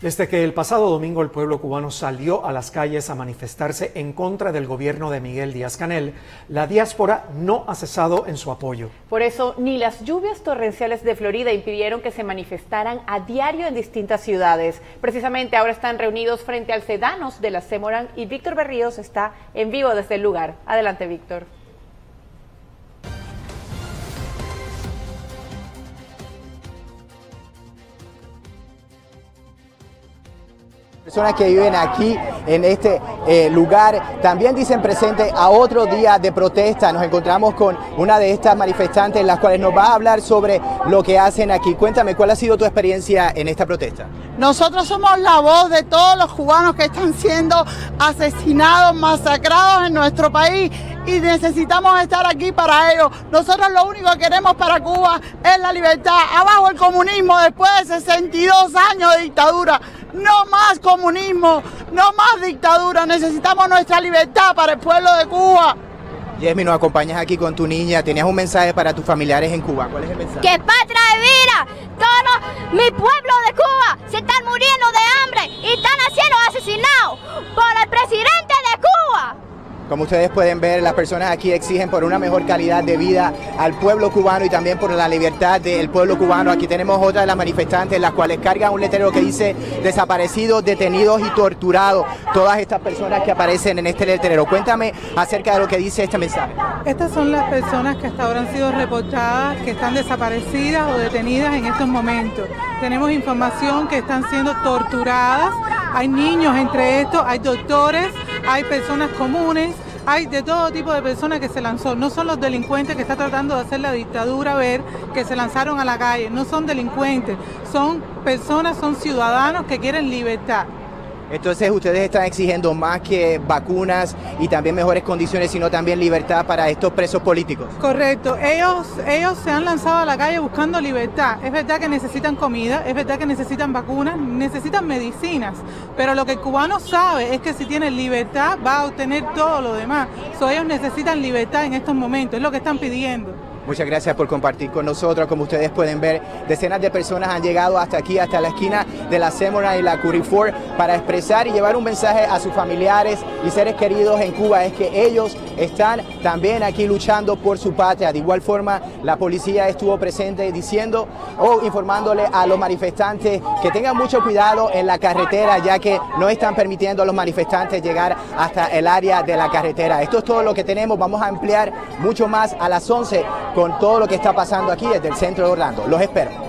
Desde que el pasado domingo el pueblo cubano salió a las calles a manifestarse en contra del gobierno de Miguel Díaz-Canel, la diáspora no ha cesado en su apoyo. Por eso, ni las lluvias torrenciales de Florida impidieron que se manifestaran a diario en distintas ciudades. Precisamente ahora están reunidos frente al Sedanos de la Semoran y Víctor Berríos está en vivo desde el lugar. Adelante, Víctor. Personas que viven aquí en este lugar también dicen presente a otro día de protesta. Nos encontramos con una de estas manifestantes, las cuales nos va a hablar sobre lo que hacen aquí. Cuéntame, ¿cuál ha sido tu experiencia en esta protesta? Nosotros somos la voz de todos los cubanos que están siendo asesinados, masacrados en nuestro país y necesitamos estar aquí para ellos. Nosotros lo único que queremos para Cuba es la libertad. Abajo el comunismo después de 62 años de dictadura. No más comunismo, no más dictadura. Necesitamos nuestra libertad para el pueblo de Cuba. Yesmi, nos acompañas aquí con tu niña. Tenías un mensaje para tus familiares en Cuba. ¿Cuál es el mensaje? ¡Que patria de vida! Todo mi pueblo de Cuba se están muriendo de hambre y están siendo asesinados por el presidente de Cuba. Como ustedes pueden ver, las personas aquí exigen por una mejor calidad de vida al pueblo cubano y también por la libertad del pueblo cubano. Aquí tenemos otra de las manifestantes, las cuales cargan un letrero que dice desaparecidos, detenidos y torturados. Todas estas personas que aparecen en este letrero. Cuéntame acerca de lo que dice este mensaje. Estas son las personas que hasta ahora han sido reportadas, que están desaparecidas o detenidas en estos momentos. Tenemos información que están siendo torturadas. Hay niños entre estos, hay doctores, hay personas comunes, hay de todo tipo de personas que se lanzó. No son los delincuentes que está tratando de hacer la dictadura ver que se lanzaron a la calle. No son delincuentes, son personas, son ciudadanos que quieren libertad. Entonces ustedes están exigiendo más que vacunas y también mejores condiciones, sino también libertad para estos presos políticos. Correcto, ellos se han lanzado a la calle buscando libertad. Es verdad que necesitan comida, es verdad que necesitan vacunas, necesitan medicinas, pero lo que el cubano sabe es que si tiene libertad va a obtener todo lo demás. Ellos necesitan libertad en estos momentos, es lo que están pidiendo. Muchas gracias por compartir con nosotros. Como ustedes pueden ver, decenas de personas han llegado hasta aquí, hasta la esquina de la Semoran y la Curry Ford para expresar y llevar un mensaje a sus familiares y seres queridos en Cuba. Es que ellos están también aquí luchando por su patria. De igual forma, la policía estuvo presente diciendo o informándole a los manifestantes que tengan mucho cuidado en la carretera, ya que no están permitiendo a los manifestantes llegar hasta el área de la carretera. Esto es todo lo que tenemos. Vamos a ampliar mucho más a las 11 con todo lo que está pasando aquí desde el centro de Orlando. Los espero.